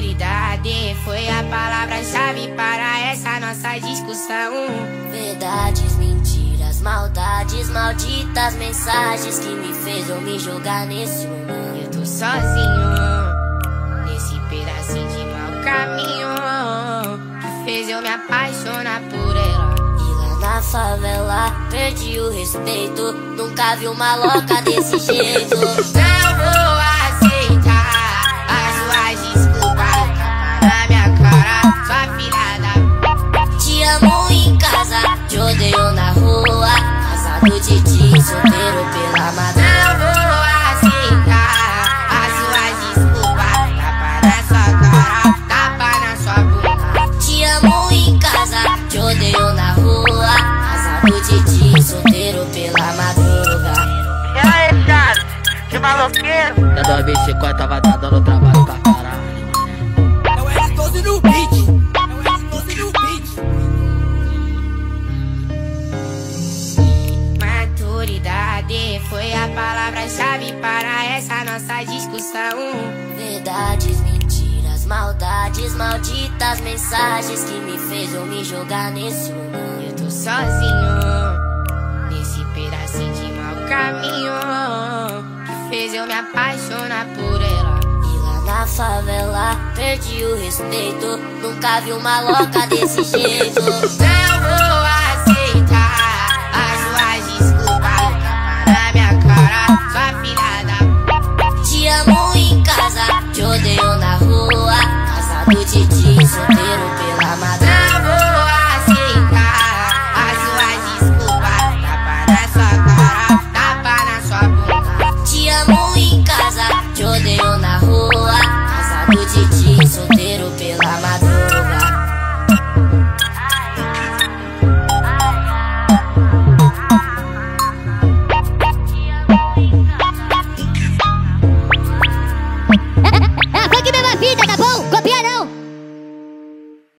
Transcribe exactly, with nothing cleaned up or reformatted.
Maturidade foi a palavra-chave para essa nossa discussão. Verdades, mentiras, maldades, malditas mensagens que me fez eu me jogar nesse mundo. Eu tô sozinho nesse pedacinho de mau caminho que fez eu me apaixonar por ela. E lá na favela perdi o respeito, nunca vi uma louca desse jeito. Não vou aceitar as suas desculpas na minha cara, sua filha da... Te amo em casa, te odeio na rua, casado de ti, solteiro pela madrugada. Não vou aceitar as suas desculpas, tapa na sua cara, tapa na sua boca. Te amo em casa, te odeio na rua, casado de ti, solteiro pela madrugada. E aí, Charles? Que maloqueiro? Da dois vinte e quatro tava dando trabalho pra caralho. É o R doze no beat. É o R doze no beat. Maturidade foi a palavra-chave para essa nossa discussão. Verdades, mentiras, maldades, malditas mensagens que me fez eu me jogar nesse mundo. Eu tô sozinho nesse pedacinho de mau caminho que fez eu me apaixonar por ela. E lá na favela perdi o respeito, nunca vi uma louca desse jeito. Não vou